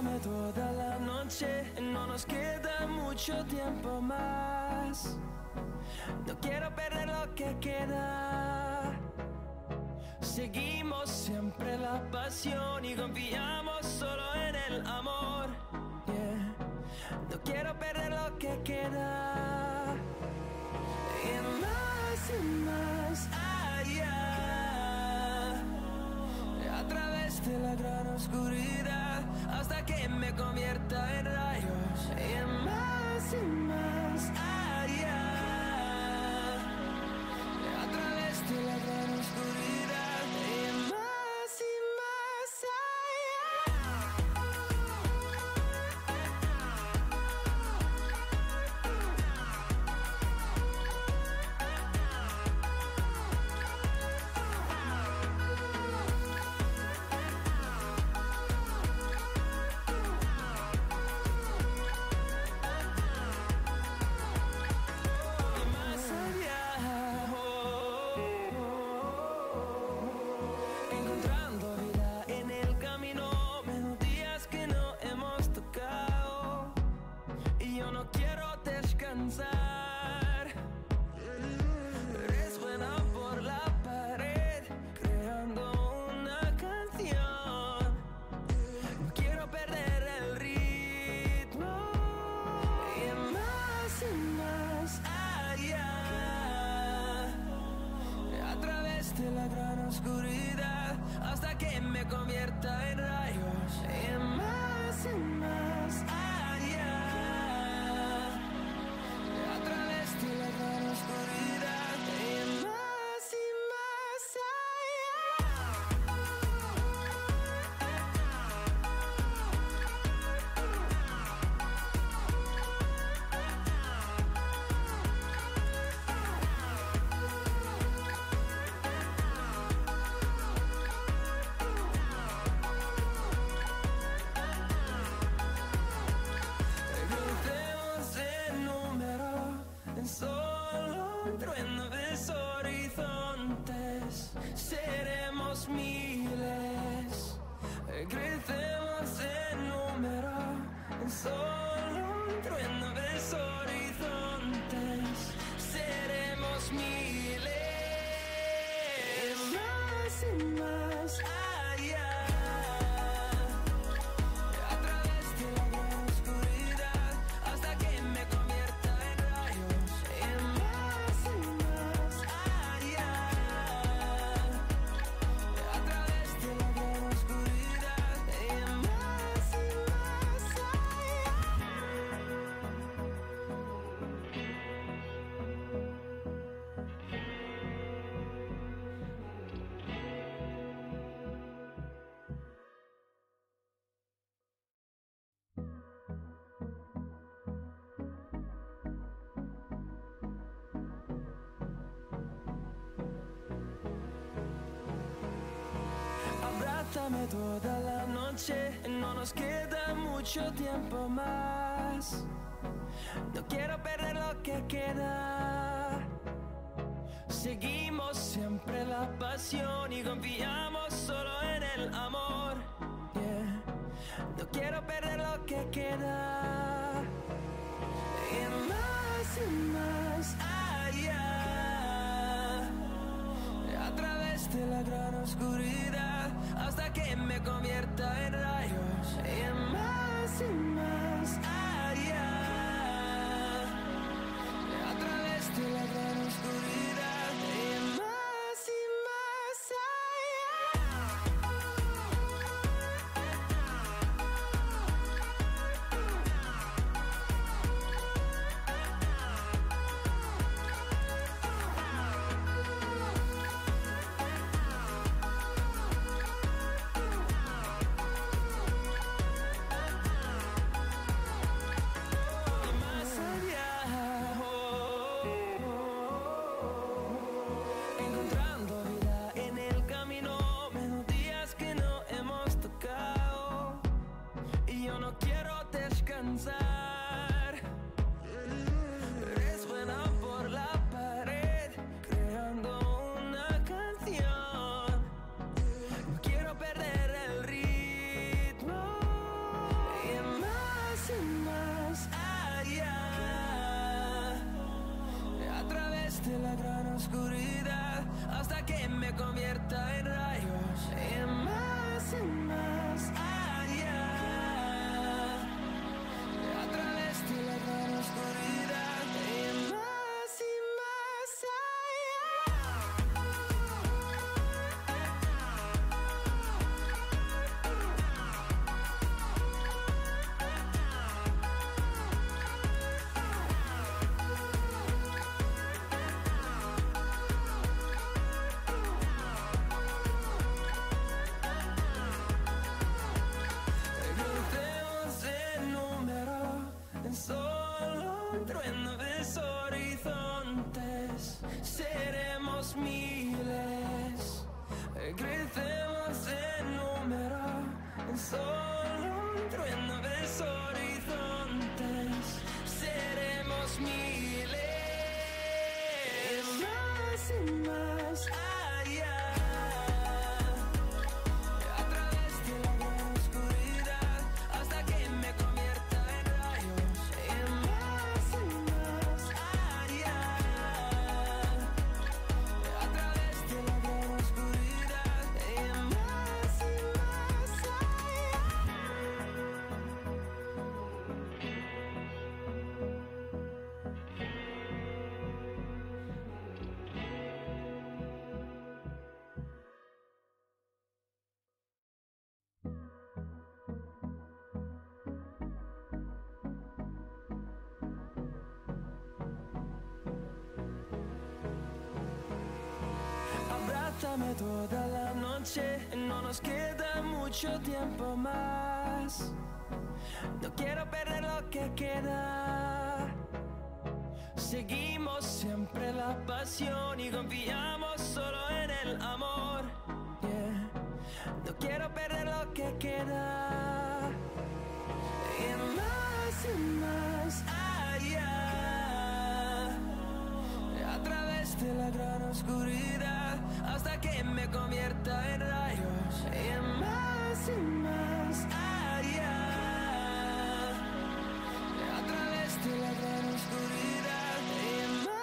Abrázame toda la noche, no nos queda mucho tiempo más. No quiero perder lo que queda. Seguimos siempre la pasión y confiamos solo en el amor. Yeah. No quiero perder lo que queda. Y más allá, a través de la gran oscuridad, hasta que me convierta en rayos. Y más allá, a través de la gran oscuridad. Y más Abrázame toda la noche, no nos queda mucho tiempo más. No quiero perder lo que queda. Seguimos siempre la pasión y confiamos solo en el amor. Yeah. No quiero perder lo que queda. Y más allá, a través de la gran oscuridad, hasta que me convierta en rayos. Y más allá, a través de la gran oscuridad. Y más me convierta en rayos, y más allá, a través de la gran oscuridad, y más toda la noche, no nos queda mucho tiempo más. No quiero perder lo que queda. Seguimos siempre la pasión y confiamos solo en el amor. Yeah. No quiero perder lo que queda. Y más allá, a través de la gran oscuridad, hasta que me convierta en rayos, y más allá, a través de la gran oscuridad, y más allá.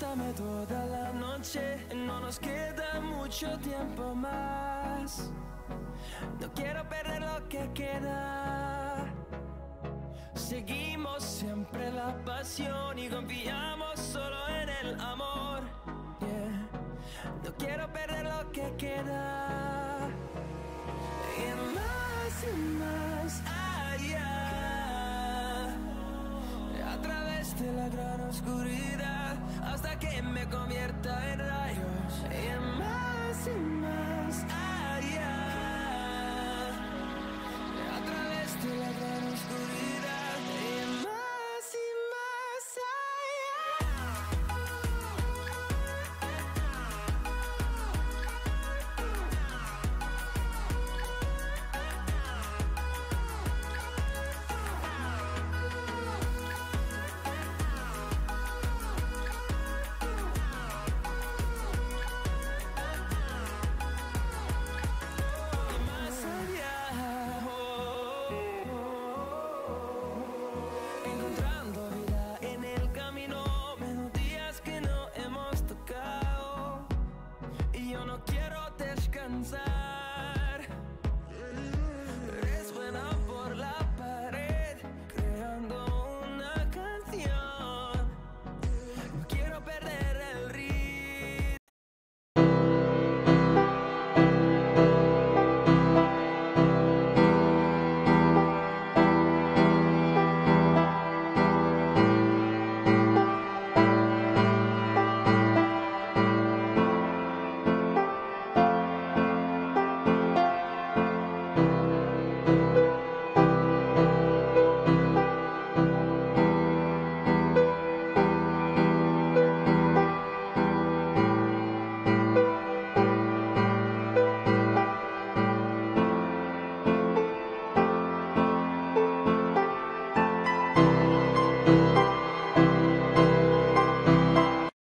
bésame toda la noche, no nos queda mucho tiempo más. No quiero perder lo que queda. Seguimos siempre la pasión y confiamos solo en el amor. Yeah. No quiero perder lo que queda. Y más allá, a través de la gran oscuridad, hasta que me convierta en rayos. Y más allá, a través de la gran oscuridad. Y más yo no quiero descansar.